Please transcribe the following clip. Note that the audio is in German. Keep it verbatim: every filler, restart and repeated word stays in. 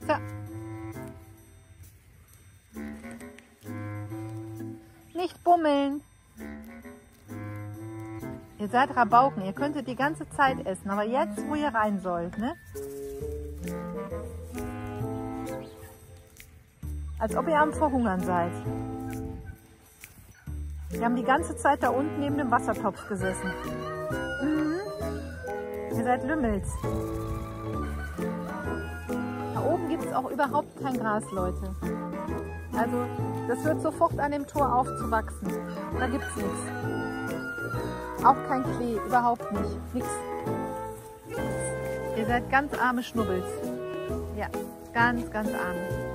So. Nicht bummeln. Ihr seid Rabauken, ihr könntet die ganze Zeit essen, aber jetzt, wo ihr rein sollt, ne? Als ob ihr am Verhungern seid. Wir haben die ganze Zeit da unten neben dem Wassertopf gesessen. Mhm. Ihr seid Lümmels. Da oben gibt es auch überhaupt kein Gras, Leute. Also, das hört sofort an dem Tor auf zu wachsen. Da gibt es nichts. Auch kein Klee, überhaupt nicht. Nix. Ihr seid ganz arme Schnubbels. Ja, ganz, ganz arme.